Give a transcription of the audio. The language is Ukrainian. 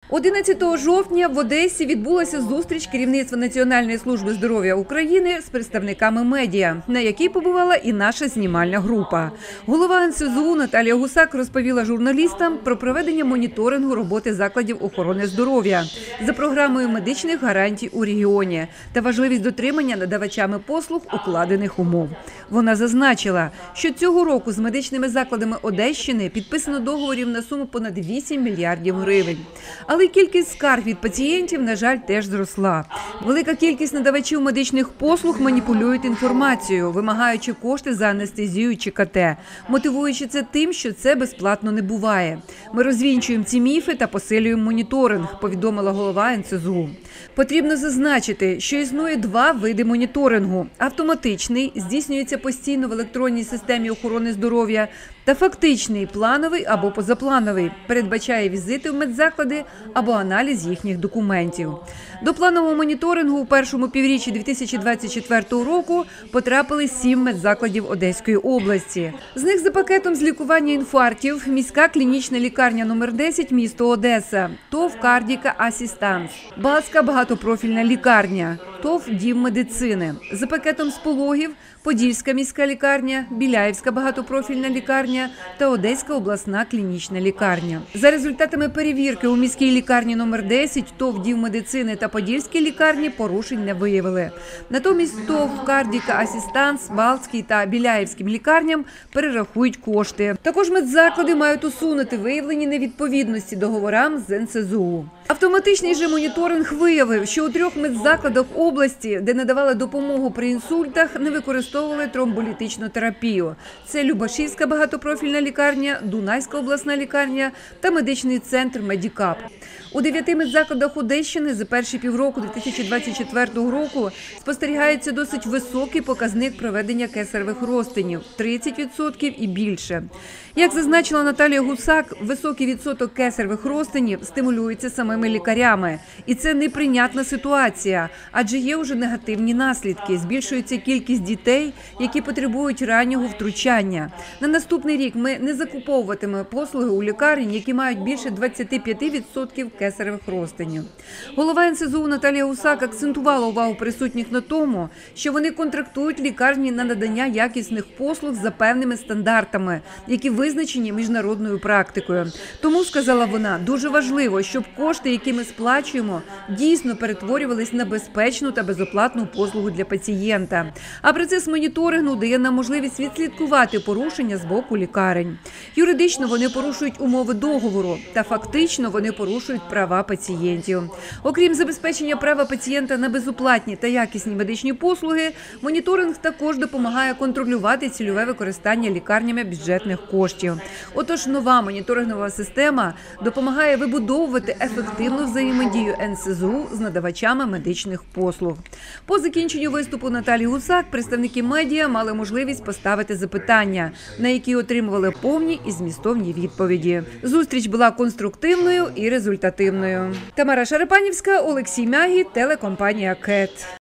11 жовтня в Одесі відбулася зустріч керівництва Національної служби здоров'я України з представниками медіа, на якій побувала і наша знімальна група. Голова НСЗУ Наталія Гусак розповіла журналістам про проведення моніторингу роботи закладів охорони здоров'я за програмою медичних гарантій у регіоні та важливість дотримання надавачами послуг укладених умов. Вона зазначила, що цього року з медичними закладами Одещини підписано договорів на суму понад 8 мільярдів гривень. Але кількість скарг від пацієнтів, на жаль, теж зросла. Велика кількість надавачів медичних послуг маніпулюють інформацією, вимагаючи кошти за анестезію чи КТ, мотивуючи це тим, що це безплатно не буває. Ми розвінчуємо ці міфи та посилюємо моніторинг, повідомила голова НСЗУ. Потрібно зазначити, що існує два види моніторингу. Автоматичний, здійснюється постійно в електронній системі охорони здоров'я, та фактичний, плановий або позаплановий, передбачає візити в медзаклади або аналіз їхніх документів. До планового моніторингу у першому півріччі 2024 року потрапили 7 медзакладів Одеської області. З них за пакетом з лікування інфарктів міська клінічна лікарня номер 10 місто Одеса, ТОВ «Кардіка Асістанс», Балтська багатопрофільна лікарня, ТОВ «Дім медицини». За пакетом з пологів Подільська міська лікарня, Біляївська багатопрофільна лікарня та Одеська обласна клінічна лікарня. За результатами перевірки у міській лікарні номер 10 ТОВ «Дім медицини» та Подільській лікарні порушень не виявили. Натомість ТОВ «Кардіка Асістанс», Балтській та Біляївським лікарням перерахують кошти. Також медзаклади мають усунути виявлені невідповідності договорам з НСЗУ. Автоматичний же моніторинг виявив, що у 3 медзакладах області, де надавали допомогу при інсультах, не використовували тромболітичну терапію. Це Любашівська багатопрофільна лікарня, Дунайська обласна лікарня та медичний центр «Медікап». У 9 медзакладах Одещини за перші півроку 2024 року спостерігається досить високий показник проведення кесаревих розтинів – 30% і більше. Як зазначила Наталія Гусак, високий відсоток кесаревих розтинів стимулюється самими лікарями. І це неприйнятна ситуація, адже є вже негативні наслідки. Збільшується кількість дітей, які потребують раннього втручання. На наступний рік ми не закуповуватимемо послуги у лікарень, які мають більше 25% кесаревих розтинів. Голова НСЗУ Наталія Гусак акцентувала увагу присутніх на тому, що вони контрактують лікарні на надання якісних послуг за певними стандартами, які визначені міжнародною практикою. Тому, сказала вона, дуже важливо, щоб кошти, які ми сплачуємо, дійсно перетворювались на безпечну та безоплатну послугу для пацієнта. А процес моніторингу дає нам можливість відслідкувати порушення з боку лікарень. Юридично вони порушують умови договору, та фактично вони порушують права пацієнтів. Окрім забезпечення права пацієнта на безоплатні та якісні медичні послуги, моніторинг також допомагає контролювати цільове використання лікарнями бюджетних коштів. Отож, нова моніторингова система допомагає вибудовувати ефективну взаємодію НСЗУ з надавачами медичних послуг. По закінченню виступу Наталії Гусак представники медіа мали можливість поставити запитання, на які отримували повні і змістовні відповіді. Зустріч була конструктивною і результативною. Тамара Шарапанівська, Олексій Мягі, телекомпанія КЕТ.